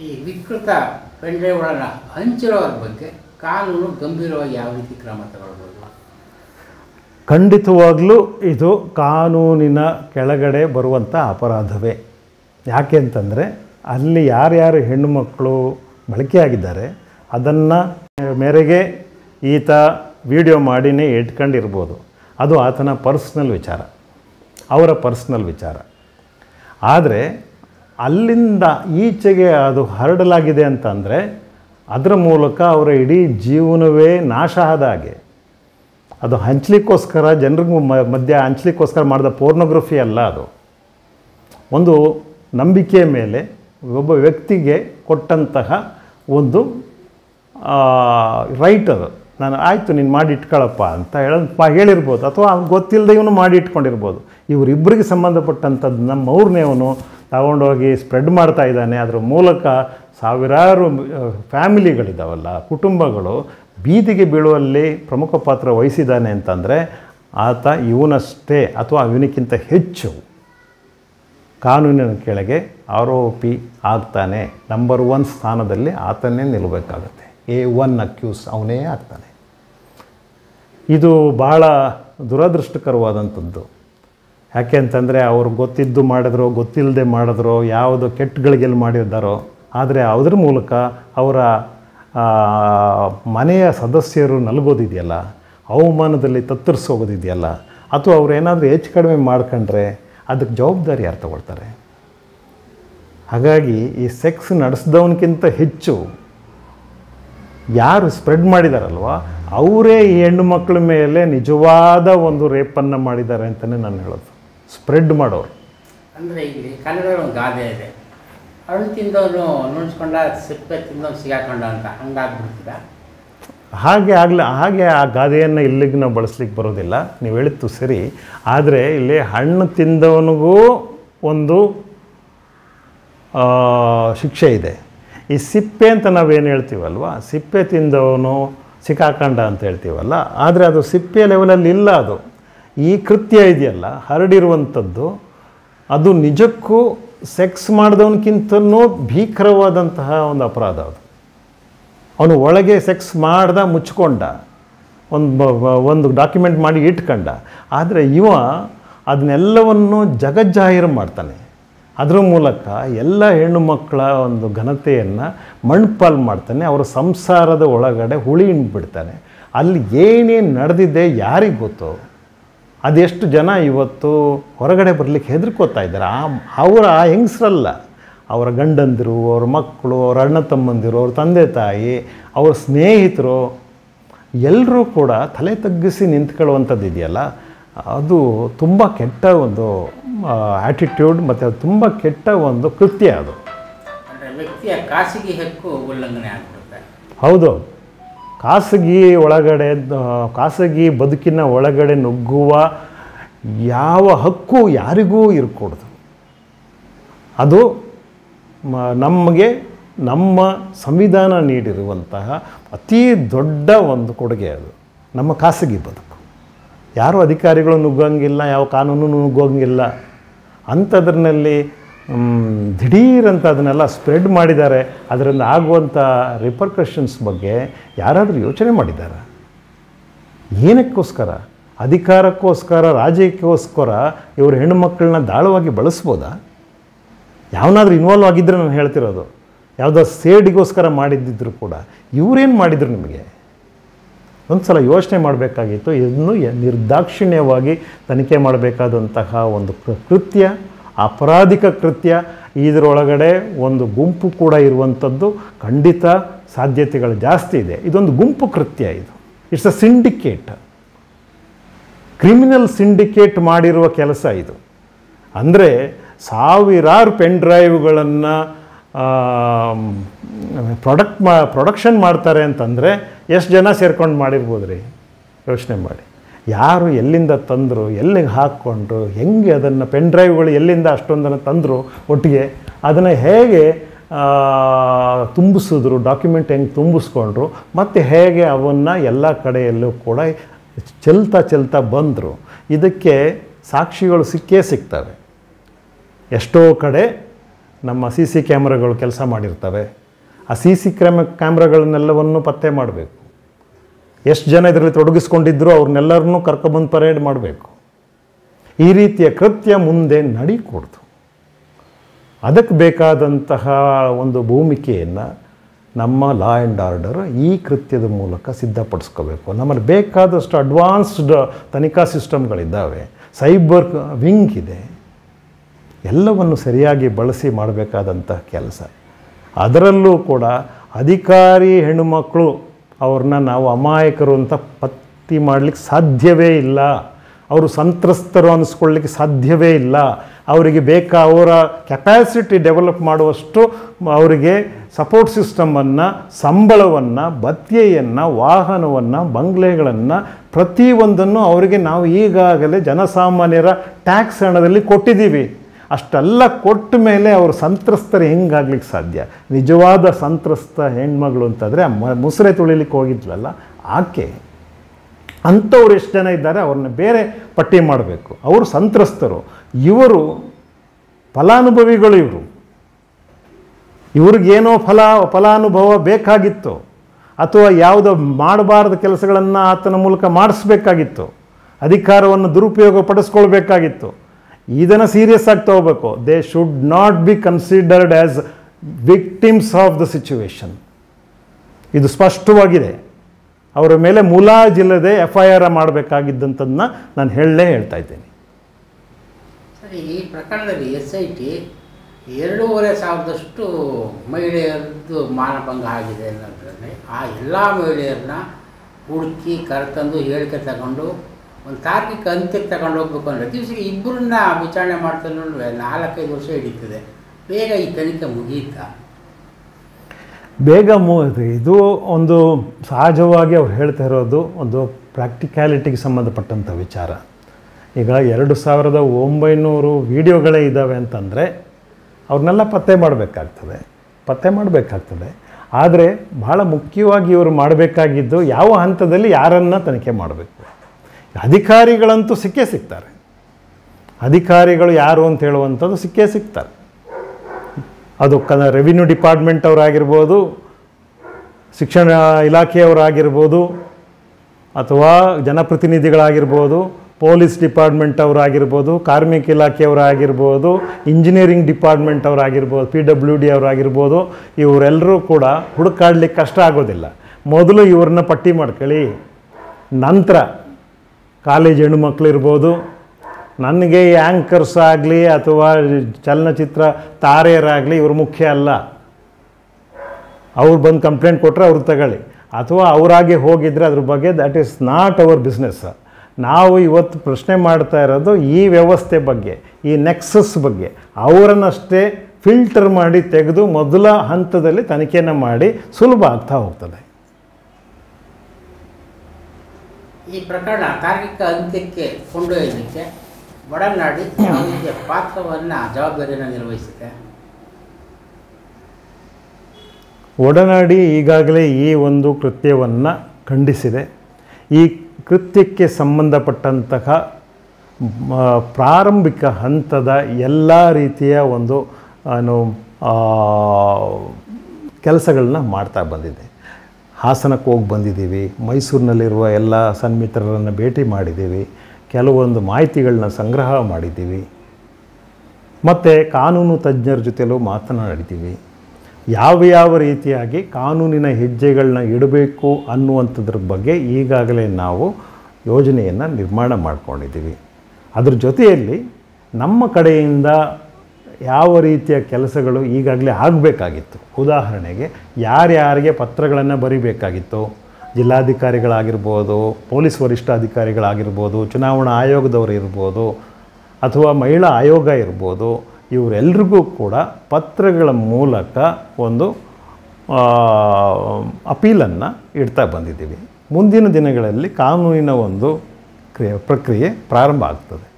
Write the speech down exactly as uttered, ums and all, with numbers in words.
ಈ ವಿಕೃತ ಪೆಂಡ್ರೈವ್ಗಳನ್ನು ಹಂಚಿರೋರ ಬಗ್ಗೆ ಕಾನೂನು ಗಂಭೀರವಾಗಿ ಯಾವ ರೀತಿ ಕ್ರಮ ತಗೊಳ್ಬೋದು? ಖಂಡಿತವಾಗಲೂ ಇದು ಕಾನೂನಿನ ಕೆಳಗಡೆ ಬರುವಂಥ ಅಪರಾಧವೇ. ಯಾಕೆ ಅಂತಂದರೆ ಅಲ್ಲಿ ಯಾರ್ಯಾರು ಹೆಣ್ಣುಮಕ್ಕಳು ಬಳಕೆಯಾಗಿದ್ದಾರೆ ಅದನ್ನು ಮೇರೆಗೆ ಈತ ವಿಡಿಯೋ ಮಾಡಿನೇ ಇಟ್ಕೊಂಡಿರ್ಬೋದು. ಅದು ಆತನ ಪರ್ಸ್ನಲ್ ವಿಚಾರ, ಅವರ ಪರ್ಸ್ನಲ್ ವಿಚಾರ. ಆದರೆ ಅಲ್ಲಿಂದ ಈಚೆಗೆ ಅದು ಹರಡಲಾಗಿದೆ ಅಂತಂದರೆ ಅದರ ಮೂಲಕ ಅವರ ಇಡೀ ಜೀವನವೇ ನಾಶ ಆದ ಹಾಗೆ. ಅದು ಹಂಚಲಿಕ್ಕೋಸ್ಕರ, ಜನರಿಗೂ ಮಧ್ಯ ಹಂಚಲಿಕ್ಕೋಸ್ಕರ ಮಾಡಿದ ಪೋರ್ನೋಗ್ರಫಿ ಅಲ್ಲ. ಅದು ಒಂದು ನಂಬಿಕೆಯ ಮೇಲೆ ಒಬ್ಬ ವ್ಯಕ್ತಿಗೆ ಕೊಟ್ಟಂತಹ ಒಂದು ರೈಟ್. ಅದು ನಾನು ಆಯಿತು ನೀನು ಮಾಡಿ ಇಟ್ಕೊಳ್ಳಪ್ಪ ಅಂತ ಹೇಳಪ್ಪ ಹೇಳಿರ್ಬೋದು, ಅಥವಾ ಗೊತ್ತಿಲ್ಲದೆ ಇವನು ಮಾಡಿ ಇಟ್ಕೊಂಡಿರ್ಬೋದು. ಇವರಿಬ್ಬರಿಗೆ ಸಂಬಂಧಪಟ್ಟಂಥದ್ದು ನಮ್ಮವ್ರನ್ನೇ ಅವನು ತಗೊಂಡೋಗಿ ಸ್ಪ್ರೆಡ್ ಮಾಡ್ತಾ ಇದ್ದಾನೆ. ಅದರ ಮೂಲಕ ಸಾವಿರಾರು ಫ್ಯಾಮಿಲಿಗಳಿದ್ದಾವಲ್ಲ, ಕುಟುಂಬಗಳು ಬೀದಿಗೆ ಬೀಳುವಲ್ಲಿ ಪ್ರಮುಖ ಪಾತ್ರ ವಹಿಸಿದ್ದಾನೆ ಅಂತಂದರೆ ಆತ ಇವನಷ್ಟೇ ಅಥವಾ ಇವನಿಗಿಂತ ಹೆಚ್ಚು ಕಾನೂನಿನ ಕೆಳಗೆ ಆರೋಪಿ ಆಗ್ತಾನೆ. ನಂಬರ್ ಒನ್ ಸ್ಥಾನದಲ್ಲಿ ಆತನೇ ನಿಲ್ಲಬೇಕಾಗತ್ತೆ. ಎ ಒನ್ ಅಕ್ಯೂಸ್ ಅವನೇ ಆಗ್ತಾನೆ. ಇದು ಭಾಳ ದುರದೃಷ್ಟಕರವಾದಂಥದ್ದು. ಯಾಕೆ ಅಂತಂದರೆ ಅವರು ಗೊತ್ತಿದ್ದು ಮಾಡಿದ್ರೋ ಗೊತ್ತಿಲ್ಲದೆ ಮಾಡಿದ್ರೋ ಯಾವುದು ಕೆಟ್ಟಗಳಿಗೆಲ್ಲಿ ಮಾಡಿದ್ದಾರೋ, ಆದರೆ ಅದರ ಮೂಲಕ ಅವರ ಮನೆಯ ಸದಸ್ಯರು ನಲಗೋದಿದೆಯಲ್ಲ, ಅವಮಾನದಲ್ಲಿ ತತ್ತರಿಸೋಗೋದಿದೆಯಲ್ಲ, ಅಥವಾ ಅವರು ಏನಾದರೂ ಹೆಚ್ಚು ಕಡಿಮೆ ಮಾಡ್ಕೊಂಡ್ರೆ ಅದಕ್ಕೆ ಜವಾಬ್ದಾರಿ ಯಾರು ತಗೊಳ್ತಾರೆ? ಹಾಗಾಗಿ ಈ ಸೆಕ್ಸ್ ನಡೆಸಿದವನಿಗಿಂತ ಹೆಚ್ಚು ಯಾರು ಸ್ಪ್ರೆಡ್ ಮಾಡಿದಾರಲ್ವ ಅವರೇ ಈ ಹೆಣ್ಣು ಮಕ್ಕಳ ಮೇಲೆ ನಿಜವಾದ ಒಂದು ರೇಪನ್ನು ಮಾಡಿದ್ದಾರೆ ಅಂತಲೇ ನಾನು ಹೇಳೋದು. ಸ್ಪ್ರೆಡ್ ಮಾಡೋರು ಅಂದರೆ ಇಲ್ಲಿ ಕನ್ನಡದಲ್ಲಿ ಒಂದು ಗಾದೆ ಇದೆ, ಹಣ್ಣು ತಿಂದವನು ನುಣಿಸ್ಕೊಂಡ, ಸಿಪ್ಪೆ ತಿಂದವನು ಸಿಗಾಕೊಂಡ ಅಂತ. ಹಂಗಾಗ್ಬಿಡ್ತಿದ್ದ ಹಾಗೆ ಆಗಲಿ. ಹಾಗೆ ಆ ಗಾದೆಯನ್ನು ಇಲ್ಲಿಗೆ ನಾವು ಬಳಸ್ಲಿಕ್ಕೆ ಬರೋದಿಲ್ಲ. ನೀವು ಹೇಳಿದ್ದು ಸರಿ. ಆದರೆ ಇಲ್ಲಿ ಹಣ್ಣು ತಿಂದವನಿಗೂ ಒಂದು ಶಿಕ್ಷೆ ಇದೆ. ಈ ಸಿಪ್ಪೆ ಅಂತ ನಾವೇನು ಹೇಳ್ತೀವಲ್ವ, ಸಿಪ್ಪೆ ತಿಂದವನು ಸಿಕ್ಕಾಕೊಂಡ ಅಂತ ಹೇಳ್ತೀವಲ್ಲ, ಆದರೆ ಅದು ಸಿಪ್ಪೆ ಲೆವೆಲಲ್ಲಿ ಇಲ್ಲ. ಅದು ಈ ಕೃತ್ಯ ಇದೆಯಲ್ಲ ಹರಡಿರುವಂಥದ್ದು, ಅದು ನಿಜಕ್ಕೂ ಸೆಕ್ಸ್ ಮಾಡಿದವನಕ್ಕಿಂತನೂ ಭೀಕರವಾದಂತಹ ಒಂದು ಅಪರಾಧ. ಅದು ಅವನು ಒಳಗೆ ಸೆಕ್ಸ್ ಮಾಡ್ದ, ಮುಚ್ಕೊಂಡ, ಒಂದು ಒಂದು ಡಾಕ್ಯುಮೆಂಟ್ ಮಾಡಿ ಇಟ್ಕೊಂಡ. ಆದರೆ ಇವ ಅದನ್ನೆಲ್ಲವನ್ನು ಜಗಜ್ಜಾಹೀರು ಮಾಡ್ತಾನೆ. ಅದರ ಮೂಲಕ ಎಲ್ಲ ಹೆಣ್ಣು ಮಕ್ಕಳ ಒಂದು ಘನತೆಯನ್ನು ಮಣ್ಪಾಲು ಮಾಡ್ತಾನೆ. ಅವರ ಸಂಸಾರದ ಒಳಗಡೆ ಹುಳಿ ಬಿಡ್ತಾನೆ. ಅಲ್ಲಿ ಏನೇನು ನಡೆದಿದೆ ಯಾರಿಗೆ ಗೊತ್ತು? ಅದೆಷ್ಟು ಜನ ಇವತ್ತು ಹೊರಗಡೆ ಬರಲಿಕ್ಕೆ ಹೆದರ್ಕೋತಾ ಇದ್ದಾರೆ. ಆ ಅವರ ಆ ಹೆಂಗಸರಲ್ಲ, ಅವರ ಗಂಡಂದಿರು, ಅವ್ರ ಮಕ್ಕಳು, ಅವ್ರ ಅಣ್ಣ ತಮ್ಮಂದಿರು, ಅವ್ರ ತಂದೆ ತಾಯಿ, ಅವ್ರ ಸ್ನೇಹಿತರು ಎಲ್ಲರೂ ಕೂಡ ತಲೆ ತಗ್ಗಿಸಿ ನಿಂತ್ಕೊಳ್ಳುವಂಥದ್ದು ಇದೆಯಲ್ಲ, ಅದು ತುಂಬ ಕೆಟ್ಟ ಒಂದು ಆ್ಯಟಿಟ್ಯೂಡ್ ಮತ್ತು ಅದು ತುಂಬ ಕೆಟ್ಟ ಒಂದು ಕೃತ್ಯ. ಅದು ವ್ಯಕ್ತಿಯ ಖಾಸಗಿ ಹಕ್ಕು ಉಲ್ಲಂಘನೆ ಆಗ್ಬಿಡುತ್ತೆ. ಹೌದು. ಖಾಸಗಿ ಒಳಗಡೆ, ಖಾಸಗಿ ಬದುಕಿನ ಒಳಗಡೆ ನುಗ್ಗುವ ಯಾವ ಹಕ್ಕು ಯಾರಿಗೂ ಇರಕೂಡದು. ಅದು ನಮಗೆ ನಮ್ಮ ಸಂವಿಧಾನ ನೀಡಿರುವಂತಹ ಅತೀ ದೊಡ್ಡ ಒಂದು ಕೊಡುಗೆ. ಅದು ನಮ್ಮ ಖಾಸಗಿ ಬದುಕು. ಯಾರೂ ಅಧಿಕಾರಿಗಳು ನುಗ್ಗಂಗಿಲ್ಲ, ಯಾವ ಕಾನೂನು ನುಗ್ಗೋಂಗಿಲ್ಲ. ಅಂಥದ್ರಲ್ಲಿ ದಿಢೀರಂತ ಅದನ್ನೆಲ್ಲ ಸ್ಪ್ರೆಡ್ ಮಾಡಿದ್ದಾರೆ. ಅದರಿಂದ ಆಗುವಂಥ ರಿಪರ್ಕಷನ್ಸ್ ಬಗ್ಗೆ ಯಾರಾದರೂ ಯೋಚನೆ ಮಾಡಿದ್ದಾರೆ? ಏನಕ್ಕೋಸ್ಕರ? ಅಧಿಕಾರಕ್ಕೋಸ್ಕರ, ರಾಜ್ಯಕ್ಕೋಸ್ಕರ ಇವರು ಹೆಣ್ಣು ಮಕ್ಕಳನ್ನ ದಾಳವಾಗಿ ಬಳಸ್ಬೋದಾ? ಯಾವನಾದ್ರೂ ಇನ್ವಾಲ್ವ್ ಆಗಿದ್ದರೆ ನಾನು ಹೇಳ್ತಿರೋದು, ಯಾವುದೋ ಸೇಡಿಗೋಸ್ಕರ ಮಾಡಿದ್ದಿದ್ರು ಕೂಡ ಇವರೇನು ಮಾಡಿದ್ರು ನಿಮಗೆ? ಒಂದು ಸಲ ಯೋಚನೆ ಮಾಡಬೇಕಾಗಿತ್ತು. ಇದನ್ನು ನಿರ್ದಾಕ್ಷಿಣ್ಯವಾಗಿ ತನಿಖೆ ಮಾಡಬೇಕಾದಂತಹ ಒಂದು ಕೃತ್ಯ, ಅಪರಾಧಿಕ ಕೃತ್ಯ. ಇದರೊಳಗಡೆ ಒಂದು ಗುಂಪು ಕೂಡ ಇರುವಂಥದ್ದು ಖಂಡಿತ ಸಾಧ್ಯತೆಗಳು ಜಾಸ್ತಿ ಇದೆ. ಇದೊಂದು ಗುಂಪು ಕೃತ್ಯ. ಇದು it's a syndicate, criminal syndicate ಮಾಡಿರುವ ಕೆಲಸ ಇದು. ಅಂದರೆ ಸಾವಿರಾರು ಪೆನ್ ಡ್ರೈವ್ಗಳನ್ನು ಪ್ರೊಡಕ್ಟ್ ಮಾ ಪ್ರೊಡಕ್ಷನ್ ಮಾಡ್ತಾರೆ ಅಂತಂದರೆ ಎಷ್ಟು ಜನ ಸೇರ್ಕೊಂಡು ಮಾಡಿರ್ಬೋದು ರೀ? ಯೋಚನೆ ಮಾಡಿ. ಯಾರು ಎಲ್ಲಿಂದ ತಂದರು, ಎಲ್ಲಿಗೆ ಹಾಕ್ಕೊಂಡ್ರು, ಹೆಂಗೆ ಅದನ್ನು ಪೆನ್ ಡ್ರೈವ್ಗಳು ಎಲ್ಲಿಂದ ಅಷ್ಟೊಂದನ್ನು ತಂದರು ಒಟ್ಟಿಗೆ, ಅದನ್ನು ಹೇಗೆ ತುಂಬಿಸಿದ್ರು, ಡಾಕ್ಯುಮೆಂಟ್ ಹೆಂಗೆ ತುಂಬಿಸ್ಕೊಂಡ್ರು, ಮತ್ತು ಹೇಗೆ ಅವನ್ನು ಎಲ್ಲ ಕಡೆಯಲ್ಲೂ ಕೂಡ ಚೆಲ್ತಾ ಚೆಲ್ತಾ ಬಂದರು. ಇದಕ್ಕೆ ಸಾಕ್ಷಿಗಳು ಸಿಕ್ಕೇ ಸಿಗ್ತವೆ. ಎಷ್ಟೋ ಕಡೆ ನಮ್ಮ ಸಿ ಸಿ ಕ್ಯಾಮ್ರಾಗಳು ಕೆಲಸ ಮಾಡಿರ್ತವೆ. ಆ ಸಿ ಸಿ ಕ್ಯಾಮ ಕ್ಯಾಮ್ರಾಗಳನ್ನೆಲ್ಲವನ್ನು ಪತ್ತೆ ಮಾಡಬೇಕು. ಎಷ್ಟು ಜನ ಇದರಲ್ಲಿ ತೊಡಗಿಸ್ಕೊಂಡಿದ್ರು ಅವ್ರನ್ನೆಲ್ಲರನ್ನೂ ಕರ್ಕೊಬಂದು ಪರೇಡ್ ಮಾಡಬೇಕು. ಈ ರೀತಿಯ ಕೃತ್ಯ ಮುಂದೆ ನಡೀಕೂಡ್ದು. ಅದಕ್ಕೆ ಬೇಕಾದಂತಹ ಒಂದು ಭೂಮಿಕೆಯನ್ನು ನಮ್ಮ ಲಾ ಆ್ಯಂಡ್ ಆರ್ಡರ್ ಈ ಕೃತ್ಯದ ಮೂಲಕ ಸಿದ್ಧಪಡಿಸ್ಕೋಬೇಕು. ನಮ್ಮಲ್ಲಿ ಬೇಕಾದಷ್ಟು ಅಡ್ವಾನ್ಸ್ಡ್ ತನಿಖಾ ಸಿಸ್ಟಮ್ಗಳಿದ್ದಾವೆ, ಸೈಬರ್ ವಿಂಗ್ ಇದೆ. ಎಲ್ಲವನ್ನು ಸರಿಯಾಗಿ ಬಳಸಿ ಮಾಡಬೇಕಾದಂತಹ ಕೆಲಸ. ಅದರಲ್ಲೂ ಕೂಡ ಅಧಿಕಾರಿ ಹೆಣ್ಣುಮಕ್ಕಳು ಅವ್ರನ್ನ ನಾವು ಅಮಾಯಕರು ಅಂತ ಪಟ್ಟಿ ಮಾಡಲಿಕ್ಕೆ ಸಾಧ್ಯವೇ ಇಲ್ಲ. ಅವರು ಸಂತ್ರಸ್ತರು ಅನ್ನಿಸ್ಕೊಳ್ಳಿಕ್ಕೆ ಸಾಧ್ಯವೇ ಇಲ್ಲ. ಅವರಿಗೆ ಬೇಕಾ ಅವರ ಕೆಪ್ಯಾಸಿಟಿ ಡೆವಲಪ್ ಮಾಡುವಷ್ಟು ಅವರಿಗೆ ಸಪೋರ್ಟ್ ಸಿಸ್ಟಮನ್ನು, ಸಂಬಳವನ್ನು, ಭತ್ಯೆಯನ್ನು, ವಾಹನವನ್ನು, ಬಂಗ್ಲೆಗಳನ್ನು ಪ್ರತಿಯೊಂದನ್ನು ಅವರಿಗೆ ನಾವು ಈಗಾಗಲೇ ಜನಸಾಮಾನ್ಯರ ಟ್ಯಾಕ್ಸ್ ಹಣದಲ್ಲಿ ಕೊಟ್ಟಿದ್ದೀವಿ. ಅಷ್ಟೆಲ್ಲ ಕೊಟ್ಟ ಮೇಲೆ ಅವರು ಸಂತ್ರಸ್ತರು ಹೆಂಗಾಗ್ಲಿಕ್ಕೆ ಸಾಧ್ಯ? ನಿಜವಾದ ಸಂತ್ರಸ್ತ ಹೆಣ್ಮಗಳು ಅಂತಂದರೆ ಮುಸುರೆ ತುಳಿಲಿಕ್ಕೆ ಹೋಗಿದ್ಲಲ್ಲ ಆಕೆ. ಅಂಥವ್ರು ಎಷ್ಟು ಜನ ಇದ್ದಾರೆ ಅವ್ರನ್ನ ಬೇರೆ ಪಟ್ಟಿ ಮಾಡಬೇಕು. ಅವರು ಸಂತ್ರಸ್ತರು, ಇವರು ಫಲಾನುಭವಿಗಳು. ಇವರು ಇವ್ರಿಗೇನೋ ಫಲ ಫಲಾನುಭವ ಬೇಕಾಗಿತ್ತು, ಅಥವಾ ಯಾವುದೋ ಮಾಡಬಾರ್ದ ಕೆಲಸಗಳನ್ನು ಆತನ ಮೂಲಕ ಮಾಡಿಸ್ಬೇಕಾಗಿತ್ತು, ಅಧಿಕಾರವನ್ನು ದುರುಪಯೋಗ ಪಡಿಸ್ಕೊಳ್ಬೇಕಾಗಿತ್ತು. ಇದನ್ನು ಸೀರಿಯಸ್ ಆಗಿ ತಗೋಬೇಕು. They should not be considered as victims of the situation. ಇದು ಸ್ಪಷ್ಟವಾಗಿದೆ. ಅವರ ಮೇಲೆ ಮುಲಾಜಿಲ್ಲದೆ ಎಫ್ ಐ ಆರ್ ಮಾಡಬೇಕಾಗಿದ್ದಂಥದ್ದನ್ನ ನಾನು ಹೇಳಲೇ ಹೇಳ್ತಾ ಇದ್ದೇನೆ. ಸರಿ, ಈ ಪ್ರಕರಣದಲ್ಲಿ ಎಸ್ ಐ ಟಿ ಎರಡೂವರೆ ಸಾವಿರದಷ್ಟು ಮಹಿಳೆಯರದ್ದು ಮಾನಭಂಗ ಆಗಿದೆ ಅನ್ನೋದ್ರಲ್ಲಿ ಆ ಎಲ್ಲ ಮಹಿಳೆಯರನ್ನ ಹುಡುಕಿ ಕರೆತಂದು ಹೇಳಿಕೆ ತಗೊಂಡು ಒಂದು ತಾರ್ಕಿಕ ಅಂತ್ಯಕ್ಕೆ ತಗೊಂಡು ಹೋಗ್ಬೇಕು ಅಂದರೆ ದಿವಸಕ್ಕೆ ಇಬ್ಬರನ್ನ ವಿಚಾರಣೆ ಮಾಡ್ತಾರೆ. ನಾಲ್ಕೈದು ವರ್ಷ ಹಿಡಿತದೆ. ಬೇಗ ಈ ತನಿಖೆ ಮುಗಿಯುತ್ತಾ? ಬೇಗ ಮು ಇದು ಒಂದು ಸಹಜವಾಗಿ ಅವ್ರು ಹೇಳ್ತಾ ಇರೋದು ಒಂದು ಪ್ರಾಕ್ಟಿಕ್ಯಾಲಿಟಿಗೆ ಸಂಬಂಧಪಟ್ಟಂಥ ವಿಚಾರ. ಈಗ ಎರಡು ಸಾವಿರದ ಒಂಬೈನೂರು ವೀಡಿಯೋಗಳೇ ಇದ್ದಾವೆ ಅಂತಂದರೆ ಅವ್ರನ್ನೆಲ್ಲ ಪತ್ತೆ ಮಾಡಬೇಕಾಗ್ತದೆ ಪತ್ತೆ ಮಾಡಬೇಕಾಗ್ತದೆ ಆದರೆ ಭಾಳ ಮುಖ್ಯವಾಗಿ ಇವರು ಮಾಡಬೇಕಾಗಿದ್ದು ಯಾವ ಹಂತದಲ್ಲಿ ಯಾರನ್ನು ತನಿಖೆ ಮಾಡಬೇಕು. ಅಧಿಕಾರಿಗಳಂತೂ ಸಿಕ್ಕೇ ಸಿಗ್ತಾರೆ. ಅಧಿಕಾರಿಗಳು ಯಾರು ಅಂತ ಹೇಳುವಂಥದ್ದು ಸಿಕ್ಕೇ ಸಿಗ್ತಾರೆ. ಅದು ಕ ರೆವಿನ್ಯೂ ಡಿಪಾರ್ಟ್ಮೆಂಟ್ ಅವರಾಗಿರ್ಬೋದು, ಶಿಕ್ಷಣ ಇಲಾಖೆಯವರಾಗಿರ್ಬೋದು, ಅಥವಾ ಜನಪ್ರತಿನಿಧಿಗಳಾಗಿರ್ಬೋದು, ಪೊಲೀಸ್ ಡಿಪಾರ್ಟ್ಮೆಂಟ್ ಅವರಾಗಿರ್ಬೋದು, ಕಾರ್ಮಿಕ ಇಲಾಖೆಯವರಾಗಿರ್ಬೋದು, ಇಂಜಿನಿಯರಿಂಗ್ ಡಿಪಾರ್ಟ್ಮೆಂಟ್ ಅವರಾಗಿರ್ಬೋದು, ಪಿ ಡಬ್ಲ್ಯೂ ಡಿ ಅವರಾಗಿರ್ಬೋದು. ಇವರೆಲ್ಲರೂ ಕೂಡ ಹುಡುಕಾಡ್ಲಿಕ್ಕೆ ಕಷ್ಟ ಆಗೋದಿಲ್ಲ. ಮೊದಲು ಇವ್ರನ್ನ ಪಟ್ಟಿ ಮಾಡ್ಕೊಳ್ಳಿ. ನಂತರ ಕಾಲೇಜ್ ಹೆಣ್ಣುಮಕ್ಳಿರ್ಬೋದು, ನನಗೆ ಆ್ಯಂಕರ್ಸ್ ಆಗಲಿ ಅಥವಾ ಚಲನಚಿತ್ರ ತಾರೆಯರಾಗಲಿ ಇವರು ಮುಖ್ಯ ಅಲ್ಲ. ಅವ್ರು ಬಂದು ಕಂಪ್ಲೇಂಟ್ ಕೊಟ್ಟರೆ ಅವ್ರು ತಗೊಳ್ಳಿ, ಅಥವಾ ಅವರಾಗೆ ಹೋಗಿದ್ರೆ ಅದ್ರ ಬಗ್ಗೆ that is not our business. ನಾವು ಇವತ್ತು ಪ್ರಶ್ನೆ ಮಾಡ್ತಾ ಇರೋದು ಈ ವ್ಯವಸ್ಥೆ ಬಗ್ಗೆ, ಈ ನೆಕ್ಸಸ್ ಬಗ್ಗೆ. ಅವರನ್ನಷ್ಟೇ ಫಿಲ್ಟರ್ ಮಾಡಿ ತೆಗೆದು ಮೊದಲ ಹಂತದಲ್ಲಿ ತನಿಖೆಯನ್ನು ಮಾಡಿ ಸುಲಭ ಆಗ್ತಾ ಹೋಗ್ತದೆ. ಈ ಪ್ರಕರಣ ತಾರ್ಕಿಕ ಅಂತ್ಯಕ್ಕೆ ಕೊಂಡೊಯ್ಯಲಿಕ್ಕೆ ಒಡನಾಡಿ ಯಾವ ರೀತಿಯ ಪಾತ್ರವನ್ನು, ಜವಾಬ್ದಾರಿಯನ್ನು ನಿರ್ವಹಿಸುತ್ತೆ? ಒಡನಾಡಿ ಈಗಾಗಲೇ ಈ ಒಂದು ಕೃತ್ಯವನ್ನು ಖಂಡಿಸಿದೆ. ಈ ಕೃತ್ಯಕ್ಕೆ ಸಂಬಂಧಪಟ್ಟಂತಹ ಪ್ರಾರಂಭಿಕ ಹಂತದ ಎಲ್ಲ ರೀತಿಯ ಒಂದು ಏನು ಕೆಲಸಗಳನ್ನ ಮಾಡ್ತಾ ಬಂದಿದೆ. ಹಾಸನಕ್ಕೆ ಹೋಗಿ ಬಂದಿದ್ದೀವಿ, ಮೈಸೂರಿನಲ್ಲಿರುವ ಎಲ್ಲ ಸನ್ಮಿತ್ರರನ್ನು ಭೇಟಿ ಮಾಡಿದ್ದೀವಿ, ಕೆಲವೊಂದು ಮಾಹಿತಿಗಳನ್ನ ಸಂಗ್ರಹ ಮಾಡಿದ್ದೀವಿ, ಮತ್ತು ಕಾನೂನು ತಜ್ಞರ ಜೊತೆಲೂ ಮಾತನಾಡಿದ್ದೀವಿ. ಯಾವ ಯಾವ ರೀತಿಯಾಗಿ ಕಾನೂನಿನ ಹೆಜ್ಜೆಗಳನ್ನ ಇಡಬೇಕು ಅನ್ನುವಂಥದ್ರ ಬಗ್ಗೆ ಈಗಾಗಲೇ ನಾವು ಯೋಜನೆಯನ್ನು ನಿರ್ಮಾಣ ಮಾಡ್ಕೊಂಡಿದ್ದೀವಿ. ಅದ್ರ ಜೊತೆಯಲ್ಲಿ ನಮ್ಮ ಕಡೆಯಿಂದ ಯಾವ ರೀತಿಯ ಕೆಲಸಗಳು ಈಗಾಗಲೇ ಆಗಬೇಕಾಗಿತ್ತು, ಉದಾಹರಣೆಗೆ ಯಾರ್ಯಾರಿಗೆ ಪತ್ರಗಳನ್ನು ಬರಿಬೇಕಾಗಿತ್ತು, ಜಿಲ್ಲಾಧಿಕಾರಿಗಳಾಗಿರ್ಬೋದು, ಪೊಲೀಸ್ ವರಿಷ್ಠಾಧಿಕಾರಿಗಳಾಗಿರ್ಬೋದು, ಚುನಾವಣಾ ಆಯೋಗದವರು ಇರ್ಬೋದು, ಅಥವಾ ಮಹಿಳಾ ಆಯೋಗ ಇರ್ಬೋದು, ಇವರೆಲ್ರಿಗೂ ಕೂಡ ಪತ್ರಗಳ ಮೂಲಕ ಒಂದು ಅಪೀಲನ್ನು ಇಡ್ತಾ ಬಂದಿದ್ದೀವಿ. ಮುಂದಿನ ದಿನಗಳಲ್ಲಿ ಕಾನೂನಿನ ಒಂದು ಕ್ರಿಯೆ ಪ್ರಕ್ರಿಯೆ ಪ್ರಾರಂಭ ಆಗ್ತದೆ.